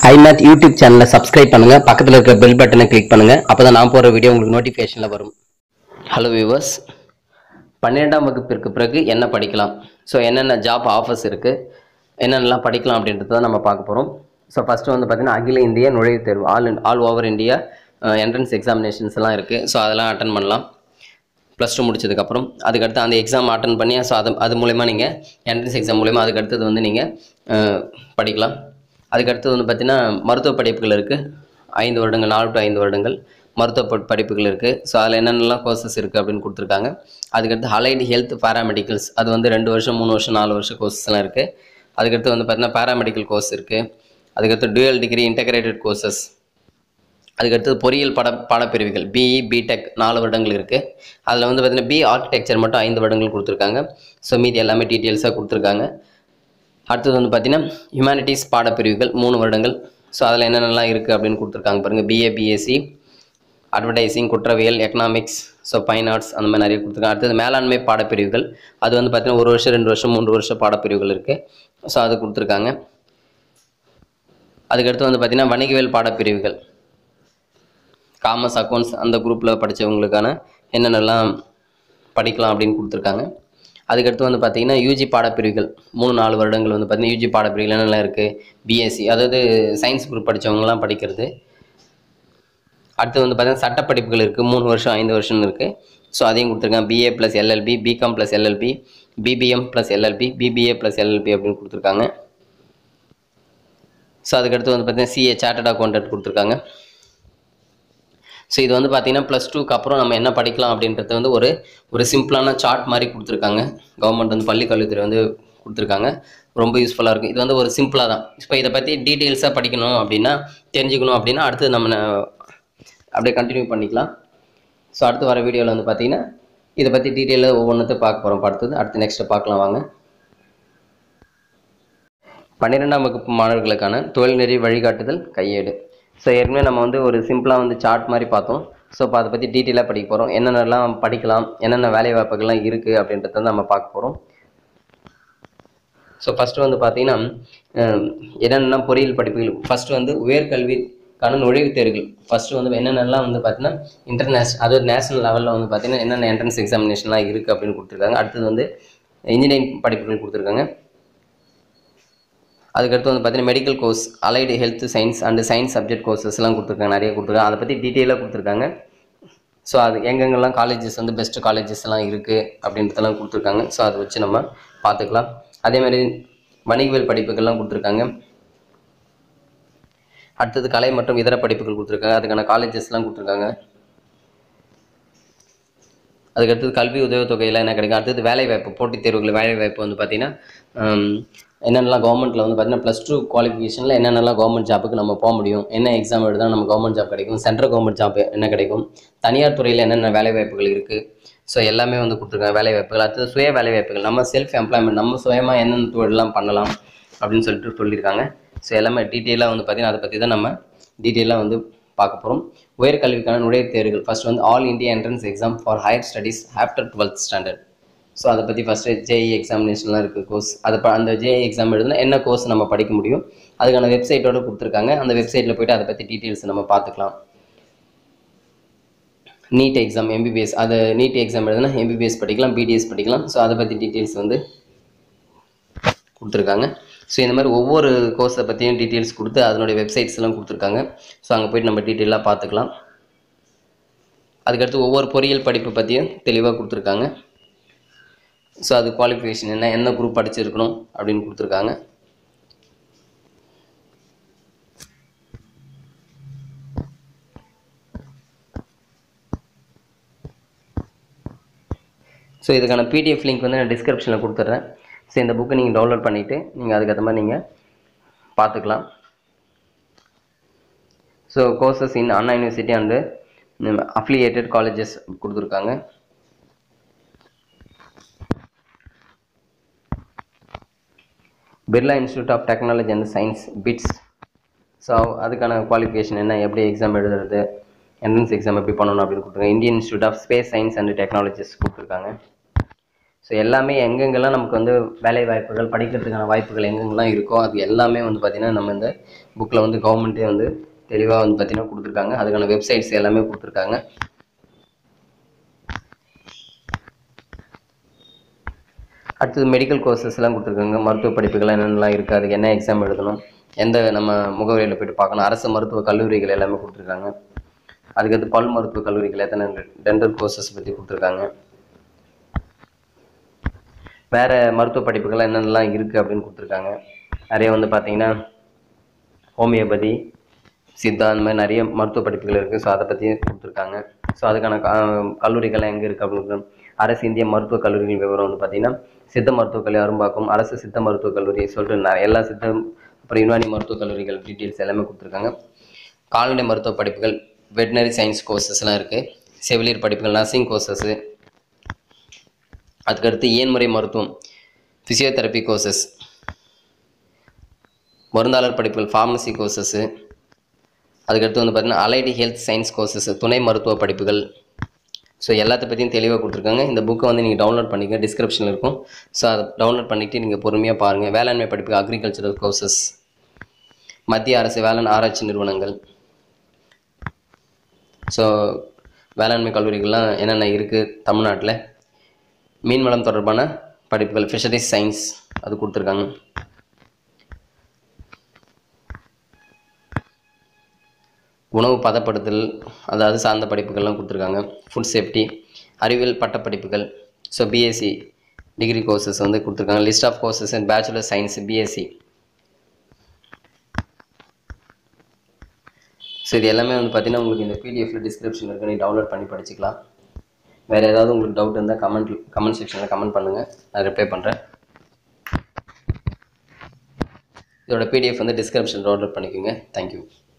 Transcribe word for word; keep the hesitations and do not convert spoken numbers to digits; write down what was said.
iMath YouTube சேனலை subscribe பண்ணுங்க, பக்கத்தில் இருக்க பெல் பட்டனை கிளிக் பண்ணுங்க. அப்பதான் நான் போற வீடியோ உங்களுக்கு நோட்டிஃபிகேஷன்ல வரும். ஹலோ வியூவர்ஸ், பன்னிரெண்டாம் வகுப்பிற்கு பிறகு என்ன படிக்கலாம், ஸோ என்னென்ன ஜாப் ஆஃபர்ஸ் இருக்குது, என்னென்னலாம் படிக்கலாம் அப்படின்றத நம்ம பார்க்க போகிறோம். ஸோ ஃபஸ்ட்டு வந்து பார்த்திங்கன்னா அகில இந்திய நுழைவுத் தேர்வு, all all over India entrance எக்ஸாமினேஷன்ஸ்லாம் இருக்குது. ஸோ அதெல்லாம் அட்டன் பண்ணலாம் ப்ளஸ் டூ முடிச்சதுக்கப்புறம். அதுக்கடுத்து அந்த எக்ஸாம் அட்டன் பண்ணி ஸோ அது அது மூலயமா நீங்கள் என்ட்ரன்ஸ் எக்ஸாம் மூலயமா அதுக்கடுத்தது வந்து நீங்கள் படிக்கலாம். அதுக்கடுத்தது வந்து பார்த்திங்கன்னா மருத்துவ படிப்புகள் இருக்குது. ஐந்து வருடங்கள் நாலு டு ஐந்து வருடங்கள் மருத்துவ படிப்புகள் இருக்குது. ஸோ அதில் என்னென்னலாம் கோர்சஸ் இருக்குது அப்படின்னு கொடுத்துருக்காங்க. அதுக்கடுத்து அலைடு ஹெல்த் பேராமெடிக்கல்ஸ், அது வந்து ரெண்டு வருஷம் மூணு வருஷம் நாலு வருஷம் கோர்சஸ்லாம் இருக்குது. அதுக்கடுத்து வந்து பார்த்திங்கன்னா பேராமெடிக்கல் கோர்ஸ் இருக்குது. அதுக்கடுத்து டுவல் டிகிரி இன்டகிரேட்டட் கோர்சஸ். அதுக்கடுத்து பொறியியல் பட பாடப்பிரிவுகள் பிஇ பிடெக் நாலு வருடங்கள் இருக்குது. அதில் வந்து பார்த்திங்கன்னா பி ஆர்கிடெக்சர் மட்டும் ஐந்து வருடங்கள் கொடுத்துருக்காங்க. ஸோ மீதி எல்லாமே டீட்டெயில்ஸாக கொடுத்துருக்காங்க. அடுத்தது வந்து பார்த்திங்கன்னா ஹியூமனிட்டிஸ் பாடப்பிரிவுகள் மூணு வருடங்கள். ஸோ அதில் என்னென்னலாம் இருக்குது அப்படின்னு கொடுத்துருக்காங்க பாருங்கள். பிஏ பிஎஸ்சி அட்வர்டைசிங், குற்றவியல், எக்கனாமிக்ஸ், ஸோ ஃபைன் ஆர்ட்ஸ், அந்த மாதிரி நிறைய கொடுத்துருக்காங்க. அடுத்தது மேலாண்மை பாடப்பிரிவுகள், அது வந்து பார்த்திங்கன்னா ஒரு வருஷம் ரெண்டு வருஷம் மூன்று வருஷம் பாடப்பிரிவுகள் இருக்குது. ஸோ அது கொடுத்துருக்காங்க. அதுக்கடுத்து வந்து பார்த்திங்கன்னா வணிகவியல் பாடப்பிரிவுகள், காமர்ஸ் அக்கௌண்ட்ஸ் அந்த குரூப்பில் படித்தவங்களுக்கான என்னென்னலாம் படிக்கலாம் அப்படின்னு கொடுத்துருக்காங்க. அதுக்கடுத்து வந்து பார்த்திங்கன்னா யூஜி பாடப்பிரிவுகள் மூணு நாலு வருடங்கள் வந்து பார்த்திங்கன்னா யூஜி பாடப்பிரிவுகள் என்னெல்லாம் இருக்குது. பிஎஸ்சி, அதாவது சயின்ஸ் குரூப் படித்தவங்கலாம் படிக்கிறது. அடுத்து வந்து பார்த்திங்கன்னா சட்டப்படிப்புகள் இருக்குது, மூணு வருஷம் ஐந்து வருஷம்னு இருக்குது. ஸோ அதையும் கொடுத்துருக்காங்க. BA plus LLB, BCom plus LLB, BBM plus LLB, BBA plus LLB அப்படின்னு கொடுத்துருக்காங்க. ஸோ அதுக்கடுத்து வந்து பார்த்திங்கன்னா சிஏ சார்ட்டர்ட் அக்கௌண்டன்ட் கொடுத்துருக்காங்க. ஸோ இது வந்து பார்த்திங்கன்னா ப்ளஸ் டூக்கு அப்புறம் நம்ம என்ன படிக்கலாம் அப்படின்றது வந்து ஒரு ஒரு சிம்பிளான சார்ட் மாதிரி கொடுத்துருக்காங்க. கவர்மெண்ட் வந்து பள்ளி கல்வித்துறை வந்து கொடுத்துருக்காங்க. ரொம்ப யூஸ்ஃபுல்லாக இருக்கும். இது வந்து ஒரு சிம்பிளாக தான். இப்போ இதை பற்றி டீட்டெயில்ஸாக படிக்கணும் அப்படின்னா, தெரிஞ்சுக்கணும் அப்படின்னா அடுத்து நம்ம அப்படியே கண்டினியூ பண்ணிக்கலாம். ஸோ அடுத்து வர வீடியோவில் வந்து பார்த்திங்கன்னா இதை பற்றி டீட்டெயிலாக ஒவ்வொன்றுத்தையும் பார்க்க போகிறோம். அடுத்தது அடுத்து நெக்ஸ்ட்டு பார்க்கலாம் வாங்க. பன்னிரெண்டாம் வகுப்பு மாணவர்களுக்கான தொழில்நெறி வழிகாட்டுதல் கையேடு. ஸோ ஏற்கனவே நம்ம வந்து ஒரு சிம்பிளாக வந்து சார்ட் மாதிரி பார்த்தோம். ஸோ இப்போ அதை பற்றி டீட்டெயிலாக படிக்க போகிறோம். என்னென்னலாம் படிக்கலாம், என்னென்ன வேலை வாய்ப்புகள்லாம் இருக்குது அப்படின்றத வந்து நம்ம பார்க்க போகிறோம். ஸோ ஃபஸ்ட்டு வந்து பார்த்திங்கன்னா என்னென்னா பொறியியல் படிப்புகள். ஃபஸ்ட்டு வந்து உயர்கல்விக்கான நுழைவுத் தேர்வுகள். ஃபஸ்ட்டு வந்து என்னென்னலாம் வந்து பார்த்திங்கன்னா இன்டர்நேஷனல், அதாவது நேஷனல் லெவலில் வந்து பார்த்திங்கன்னா என்னென்ன என்ட்ரன்ஸ் எக்ஸாமினேஷன்லாம் இருக்குது அப்படின்னு கொடுத்துருக்காங்க. அடுத்தது வந்து இன்ஜினியரிங் படிப்புகள் கொடுத்துருக்காங்க. அதுக்கடுத்து வந்து பார்த்திங்கன்னா medical course, allied health science and science subject கோர்சஸ்லாம் கொடுத்துருக்காங்க. நிறைய கொடுத்துருக்காங்க. அதை பற்றி டீட்டெயிலாக கொடுத்துருக்காங்க. ஸோ அது எங்கெங்கெல்லாம் காலேஜஸ் வந்து பெஸ்ட்டு காலேஜஸ்லாம் இருக்குது அப்படின்றதெல்லாம் கொடுத்துருக்காங்க. ஸோ அதை வச்சு நம்ம பார்த்துக்கலாம். அதேமாதிரி வணிகவியல் படிப்புகள்லாம் கொடுத்துருக்காங்க. அடுத்தது கலை மற்றும் இதர படிப்புகள் கொடுத்துருக்காங்க. அதுக்கான காலேஜஸ்லாம் கொடுத்துருக்காங்க. அதுக்கடுத்தது கல்வி உதவித்தொகையெல்லாம் என்ன கிடைக்கும். அடுத்தது வேலைவாய்ப்பு, போட்டித் தேர்வுகள் வேலைவாய்ப்பு வந்து பார்த்திங்கன்னா என்னென்னலாம் கவர்மெண்ட்டில் வந்து பார்த்திங்கன்னா ப்ளஸ் டூ குவாலிஃபிகேஷனில் என்னென்னலாம் கவர்மெண்ட் ஜாப்புக்கு நம்ம போக முடியும், என்ன எக்ஸாம் எழுதினா நம்ம கவர்மெண்ட் ஜாப் கிடைக்கும், சென்ட்ரல் கவர்மெண்ட் ஜாப் என்ன கிடைக்கும், தனியார் துறையில் என்னென்ன வேலைவாய்ப்புகள் இருக்குது. ஸோ எல்லாமே வந்து கொடுத்துருக்காங்க வேலைவாய்ப்புகள். அடுத்தது சுய வேலைவாய்ப்புகள், நம்ம செல்ஃப் எம்ப்ளாய்மெண்ட், நம்ம சுயமாக என்னென்ன தொழிலெலாம் பண்ணலாம் அப்படின்னு சொல்லிட்டு சொல்லியிருக்காங்க. ஸோ எல்லாமே டீட்டெயிலாக வந்து பார்த்திங்கன்னா அதை பற்றி தான் நம்ம டீட்டெயிலாக வந்து பார்க்க போகிறோம். உயர்கல்விக்கான நுழைவுத் தேர்வுகள் ஃபஸ்ட் வந்து all India entrance exam for higher studies after twelfth standard. So அதை பற்றி ஃபஸ்ட்டு ஜேஇ எக்ஸாமினேஷன்லாம் இருக்குது கோர்ஸ். அது அந்த ஜேஇ எக்ஸாம் எழுதுனா என்ன கோர்ஸ் நம்ம படிக்க முடியும், அதுக்கான வெப்சைட்டோடு கொடுத்துருக்காங்க. அந்த வெப்சைட்டில் போய்ட்டு அதை பற்றி டீட்டெயில்ஸ் நம்ம பார்த்துக்கலாம். நீட் எக்ஸாம் எம்பிபிஎஸ், அது நீட் எக்ஸாம் எழுதுனா எம்பிபிஎஸ் படிக்கலாம், பிடிஎஸ் படிக்கலாம். ஸோ அதை பற்றி டீட்டெயில்ஸ் வந்து கொடுத்துருக்காங்க. ஸோ இந்த மாதிரி ஒவ்வொரு கோர்ஸை பற்றியும் டீட்டெயில்ஸ் கொடுத்து அதனுடைய வெப்சைட்ஸ்லாம் கொடுத்துருக்காங்க. ஸோ அங்கே போய்ட்டு நம்ம டீட்டெயிலாக பார்த்துக்கலாம். அதுக்கடுத்து ஒவ்வொரு பொறியியல் படிப்பு பற்றியும் தெளிவாக கொடுத்துருக்காங்க. ஸோ அது குவாலிஃபிகேஷன் என்ன, என்ன குரூப் படிச்சிருக்கணும் அப்படின்னு கொடுத்துருக்காங்க. ஸோ இதுக்கான பிடிஎஃப் லிங்க் வந்து நான் டிஸ்கிரிப்ஷனில் கொடுத்துட்றேன். ஸோ இந்த புக்கை நீங்கள் டவுன்லோட் பண்ணிவிட்டு நீங்கள் அதுக்கேற்ற மாதிரி நீங்கள் பார்த்துக்கலாம். So courses in Anna university and affiliated colleges கொடுத்துருக்காங்க. Birla institute of technology and science BITS. So அதுக்கான குவாலிஃபிகேஷன் என்ன, எப்படி எக்ஸாம் எழுதுறது, என்ட்ரன்ஸ் எக்ஸாம் எப்படி பண்ணணும் அப்படின்னு கொடுத்துருக்காங்க. Indian institute of space science and technologies கொடுத்துருக்காங்க. ஸோ எல்லாமே எங்கெங்கெல்லாம் நமக்கு வந்து வேலை வாய்ப்புகள் படிக்கிறதுக்கான வாய்ப்புகள் எங்கெங்கெல்லாம் இருக்கோ அது எல்லாமே வந்து பார்த்திங்கன்னா நம்ம இந்த புக்கில் வந்து கவர்மெண்ட்டே வந்து தெளிவாக வந்து பார்த்திங்கன்னா கொடுத்துருக்காங்க. அதுக்கான வெப்சைட்ஸ் எல்லாமே கொடுத்துருக்காங்க. அடுத்தது மெடிக்கல் கோர்சஸ்லாம் கொடுத்துருக்காங்க. மருத்துவ படிப்புகள் என்னென்னலாம் இருக்குது, அதுக்கு என்ன எக்ஸாம் எழுதணும், எந்த நம்ம முகவரியில் போய்ட்டு பார்க்கணும், அரசு மருத்துவ கல்லூரிகள் எல்லாமே கொடுத்துருக்காங்க. அதுக்கடுத்து பல் மருத்துவ கல்லூரிகள் எத்தனை டென்டல் கோர்சஸ் பற்றி கொடுத்துருக்காங்க. வேறு மருத்துவ படிப்புகள் என்னென்னலாம் இருக்குது அப்படின்னு கொடுத்துருக்காங்க. நிறைய வந்து பார்த்திங்கன்னா ஹோமியோபதி, சித்தா, அந்த மாதிரி நிறைய மருத்துவ படிப்புகள் இருக்குது. ஸோ அதை பற்றியும் கொடுத்துருக்காங்க. ஸோ அதுக்கான கல்லூரிகள்லாம் எங்கே இருக்குது அப்படின்னு அரசு இந்திய மருத்துவக் கல்லூரிகள் விவரம் வந்து பார்த்திங்கன்னா சித்த மருத்துவக் கல்லூரி அரும்பாக்கம், அரசு சித்த மருத்துவக் கல்லூரி சொல்லிட்டு நான் எல்லா சித்த அப்புறம் யுனானி மருத்துவக் கல்லூரிகள் டீட்டெயில்ஸ் எல்லாமே கொடுத்துருக்காங்க. கால்நடை மருத்துவ படிப்புகள், வெட்டினரி சயின்ஸ் கோர்சஸ்லாம் இருக்குது. செவிலியர் படிப்புகள், நர்சிங் கோர்சஸ்ஸு, அதுக்கடுத்து ஏன்முறை மருத்துவம், ஃபிசியோதெரப்பி கோர்சஸ், மருந்தாளர் படிப்புகள், ஃபார்மசி கோர்சஸ்ஸு, அதுக்கடுத்து வந்து பார்த்திங்கன்னா அலைடு ஹெல்த் சயின்ஸ் கோர்சஸ், துணை மருத்துவ படிப்புகள். ஸோ எல்லாத்த பற்றியும் தெளிவாக கொடுத்துருக்காங்க. இந்த புக்கை வந்து நீங்கள் டவுன்லோட் பண்ணிக்க, டிஸ்கிரிப்ஷனில் இருக்கும். ஸோ அதை டவுன்லோட் பண்ணிவிட்டு நீங்கள் பொறுமையாக பாருங்கள். வேளாண்மை படிப்பு, அக்ரிகல்ச்சரல் கோர்சஸ், மத்திய அரசு வேளாண் ஆராய்ச்சி நிறுவனங்கள், ஸோ வேளாண்மை கல்லூரிகள்லாம் என்னென்ன இருக்குது தமிழ்நாட்டில், மீன்வளம் தொடர்பான படிப்புகள், ஃபிஷரிஸ் சயின்ஸ் அது கொடுத்துருக்காங்க. உணவு பதப்படுத்தல் அதாவது சார்ந்த படிப்புகள்லாம் கொடுத்துருக்காங்க. ஃபுட் சேஃப்டி, அறிவியல் பட்டப்படிப்புகள், ஸோ பிஎஸ்சி டிகிரி கோர்சஸ் வந்து கொடுத்துருக்காங்க. List of courses and bachelor science BSc. So இது எல்லாமே வந்து பார்த்திங்கன்னா உங்களுக்கு இந்த பிடிஎஃப்ல டிஸ்கிரிப்ஷன் இருக்குது, நீங்கள் டவுன்லோட் பண்ணி படிச்சுக்கலாம். வேறு ஏதாவது உங்களுக்கு டவுட் இருந்தால் கமெண்ட் கமெண்ட் செக்ஷனில் கமெண்ட் பண்ணுங்கள், நான் ரிப்ளை பண்ணுறேன். இதோட பிடிஎஃப் வந்து டிஸ்கிரிப்ஷன் டவுன்லோட் பண்ணிக்கோங்க. தேங்க்யூ.